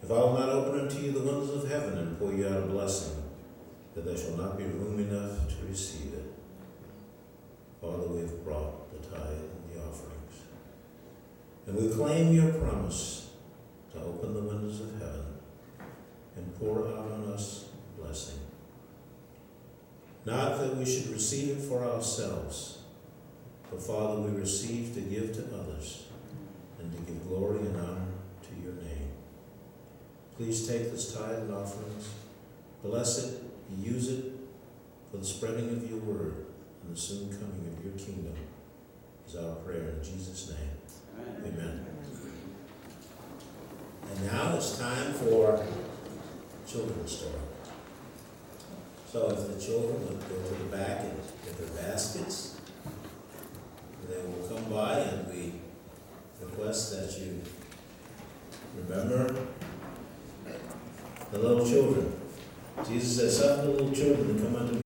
If I will not open unto you the windows of heaven and pour you out a blessing, that there shall not be room enough to receive it. Father, we have brought the tithe and the offerings. And we claim your promise to open the windows of heaven and pour out on us blessing. Not that we should receive it for ourselves, but Father, we receive to give to others and to give glory and honor to your name. Please take this tithe and offerings, bless it, use it for the spreading of your word and the soon coming of your kingdom, is our prayer in Jesus' name. Amen. And now it's time for children's story. So if the children would go to the back and get their baskets, they will come by, and we request that you remember the little children. Jesus said, "Suffer the little children to come unto me."